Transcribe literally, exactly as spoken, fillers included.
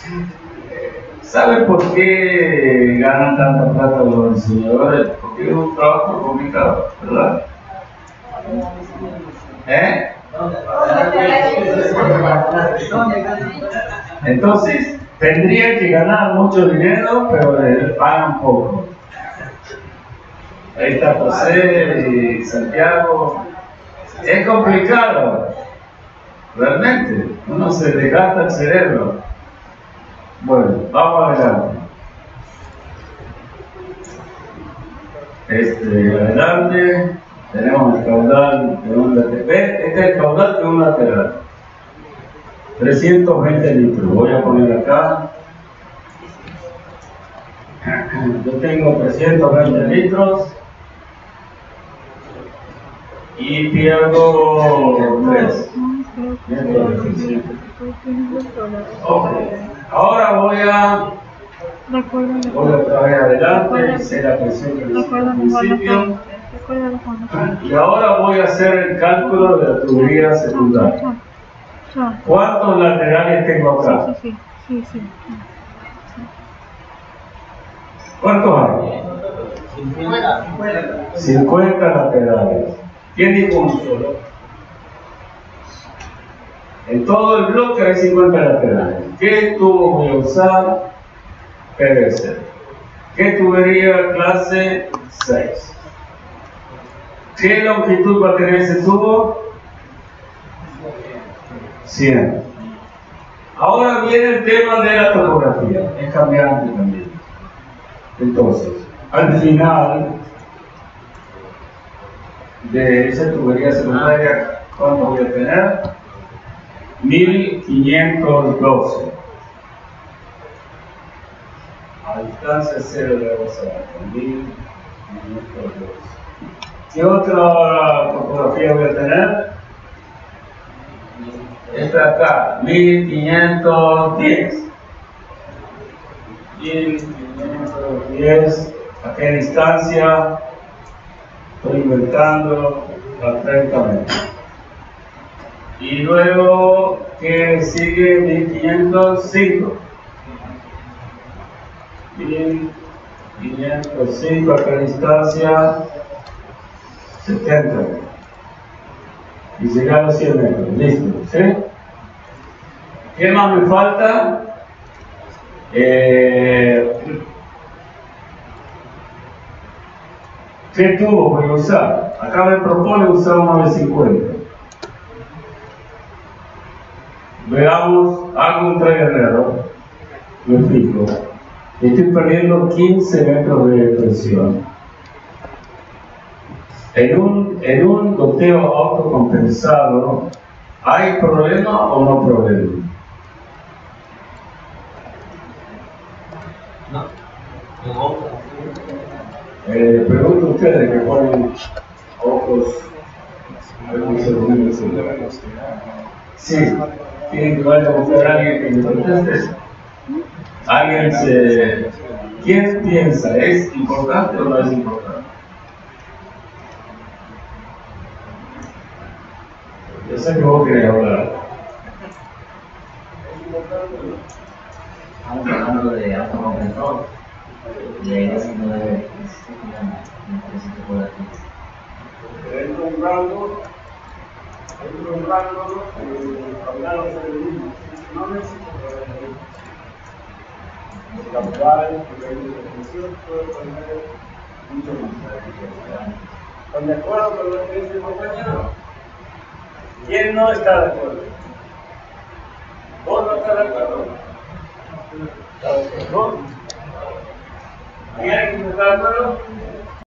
¿Sabe por qué ganan tanta plata los diseñadores? Porque es un trabajo complicado, ¿verdad? ¿Eh? Entonces, tendrían que ganar mucho dinero, pero les pagan poco. Ahí está José y Santiago. Es complicado, realmente. Uno se desgasta el cerebro. Bueno, vamos adelante. Este, adelante. Tenemos el caudal de un lateral. Este es el caudal de un lateral. trescientos veinte litros. Voy a poner acá. Yo tengo trescientos veinte litros. Y pierdo tres. Okay. Ahora voy a voy a traer adelante, hice la presión que hice al principio. Y ahora voy a hacer el cálculo de la tubería secundaria. ¿Cuántos laterales tengo acá? ¿Cuántos hay? cincuenta laterales. ¿Quién dijo un solo? En todo el bloque hay cincuenta laterales. ¿Qué tubo voy a usar? P V C. ¿Qué tubería? Clase seis. ¿Qué longitud va a tener ese tubo? cien. Ahora viene el tema de la topografía. Es cambiante también. Entonces, al final de esa tubería secundaria, ¿cuánto voy a tener? mil quinientos doce. A distancia cero le vamos a dar mil quinientos doce. ¿Qué otra topografía voy a tener? Esta acá, mil quinientos diez. mil quinientos diez. ¿A qué distancia? Estoy inventando a treinta metros. Y luego, ¿qué sigue? mil quinientos cinco. mil quinientos cinco, ¿a qué distancia? setenta. Y llegar a los cien metros. Listo, ¿sí? ¿Qué más me falta? Eh, ¿Qué tubo voy a usar? Acá me propone usar uno de cincuenta. Veamos, hago un tres-guerrero. Me explico. Estoy perdiendo quince metros de presión. En un, en un goteo autocompensado, ¿hay problema o no problema? No. No. Eh, pregunto a ustedes que ponen ojos. Sí, tienen que vaya a buscar a alguien que me conteste. Alguien se. ¿Quién piensa? ¿Es importante o no es importante? Yo sé que vos querés hablar. Estamos hablando de autocompresor, de ese no debe Dentro de un rango, dentro de un rango, el caudal va a ser el mismo. No necesito el caudal, porque hay mucha presión, puedo poner mucho más. ¿Están de acuerdo con lo que dice el compañero? ¿Quién no está de acuerdo? ¿Vos no estás de acuerdo? ¿Estás de acuerdo? ¿Hay alguien que no está de acuerdo?